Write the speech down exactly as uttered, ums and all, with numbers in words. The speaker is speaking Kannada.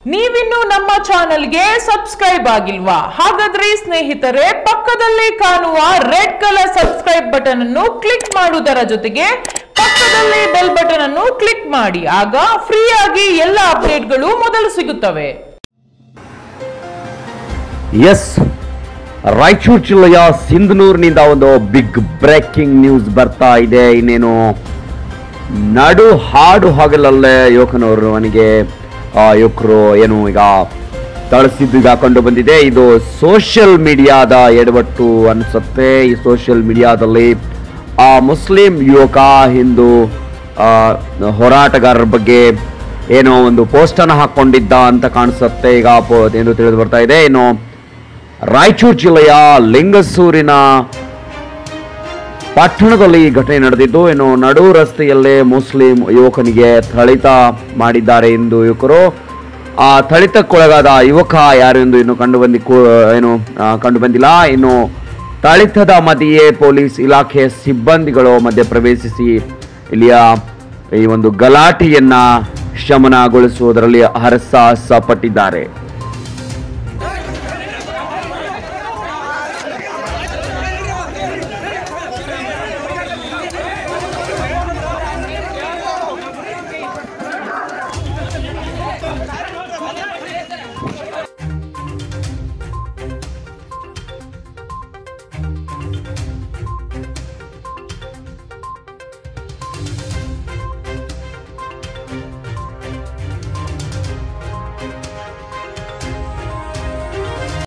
ನೀವಿನ್ನು ನಮ್ಮ ಚಾನೆಲ್ಗೆ ಸಬ್ಸ್ಕ್ರೈಬ್ ಆಗಿಲ್ವಾ? ಹಾಗಾದ್ರೆ ಸ್ನೇಹಿತರೆ, ಪಕ್ಕದಲ್ಲಿ ಕಾಣುವ ರೆಡ್ ಕಲರ್ ಸಬ್ಸ್ಕ್ರೈಬ್ ಬಟನ್ ಅನ್ನು ಕ್ಲಿಕ್ ಮಾಡುವುದರ ಜೊತೆಗೆ ಪಕ್ಕದಲ್ಲಿ ಬೆಲ್ ಬಟನ್ ಅನ್ನು ಕ್ಲಿಕ್ ಮಾಡಿ. ಆಗ ಫ್ರೀ ಆಗಿ ಎಲ್ಲ ಅಪ್ಡೇಟ್ಗಳು ಮೊದಲು ಸಿಗುತ್ತವೆ. ಎಸ್, ರಾಯಚೂರು ಜಿಲ್ಲೆಯ ಸಿಂಧನೂರಿನಿಂದ ಒಂದು ಬಿಗ್ ಬ್ರೇಕಿಂಗ್ ನ್ಯೂಸ್ ಬರ್ತಾ ಇದೆ. ಇನ್ನೇನು ನಡು ಹಾಡು ಹಗಲಲ್ಲೇ ಯುವಕನವರು ಅವನಿಗೆ ಯುವಕರು ಏನು ಈಗ ತಳಿಸಿದ್ದು ಈಗ ಕಂಡು ಬಂದಿದೆ. ಇದು ಸೋಷಿಯಲ್ ಮೀಡಿಯಾದ ಎಡವಟ್ಟು ಅನಿಸುತ್ತೆ. ಈ ಸೋಷಿಯಲ್ ಮೀಡಿಯಾದಲ್ಲಿ ಆ ಮುಸ್ಲಿಂ ಯುವಕ ಹಿಂದೂ ಹೋರಾಟಗಾರರ ಬಗ್ಗೆ ಏನೋ ಒಂದು ಪೋಸ್ಟ್ ಅನ್ನು ಹಾಕೊಂಡಿದ್ದ ಅಂತ ಕಾಣಿಸುತ್ತೆ ಈಗ ಎಂದು ತಿಳಿದು ಬರ್ತಾ ಇದೆ. ಇನ್ನು ರಾಯಚೂರು ಜಿಲ್ಲೆಯ ಲಿಂಗಸೂರಿನ ಪಟ್ಟಣದಲ್ಲಿ ಈ ಘಟನೆ ನಡೆದಿದ್ದು, ಏನು ನಡು ರಸ್ತೆಯಲ್ಲೇ ಮುಸ್ಲಿಂ ಯುವಕನಿಗೆ ಥಳಿತ ಮಾಡಿದ್ದಾರೆ ಎಂದು ಯುವಕರು. ಆ ಥಳಿತಕ್ಕೊಳಗಾದ ಯುವಕ ಯಾರು ಎಂದು ಇನ್ನು ಕಂಡು ಬಂದಿ ಏನು ಕಂಡು ಬಂದಿಲ್ಲ. ಇನ್ನು ಥಳಿತದ ಮಧ್ಯೆಯೇ ಪೊಲೀಸ್ ಇಲಾಖೆ ಸಿಬ್ಬಂದಿಗಳು ಮಧ್ಯೆ ಪ್ರವೇಶಿಸಿ ಇಲ್ಲಿಯ ಈ ಒಂದು ಗಲಾಟೆಯನ್ನ ಶಮನಗೊಳಿಸುವುದರಲ್ಲಿ ಹರಸಾಹಸ ಪಟ್ಟಿದ್ದಾರೆ.